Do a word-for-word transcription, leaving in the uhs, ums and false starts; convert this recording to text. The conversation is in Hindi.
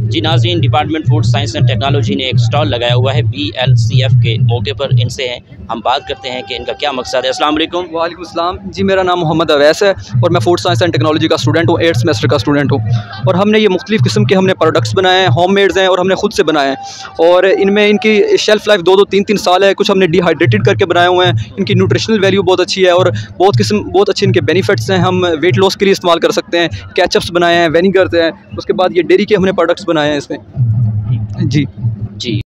जी नाज़रीन, department food science and technology ने एक स्टॉल लगाया हुआ है बी एल सी एफ के मौके पर। इनसे हैं हम बात करते हैं कि इनका क्या मकसद है। अस्सलाम वालेकुम। वालेकुम अस्सलाम जी, मेरा नाम मोहम्मद अवैस है और मैं फूड साइंस एंड टेक्नोलॉजी का स्टूडेंट हूँ, एट्थ सेमेस्टर का स्टूडेंट हूँ। और हमने ये मुख्तलिफ़ किस्म के हमने प्रोडक्ट्स बनाए हैं, होम मेड्स हैं और हमने खुद से बनाए हैं। और इनमें इनकी शेल्फ़ लाइफ दो दो तीन तीन साल है। कुछ हमने डिहाइड्रेटेड करके बनाए हुए हैं। इनकी न्यूट्रिशनल वैल्यू बहुत अच्छी है और बहुत किस्म बहुत अच्छे इनके बेनिफिट्स हैं। हम वेट लॉस के लिए इस्तेमाल कर सकते हैं। केचप्स बनाए हैं, वेनिगर्स हैं, उसके बाद ये डेयरी के हमने प्रोडक्ट्स बनाए हैं इसमें जी। जी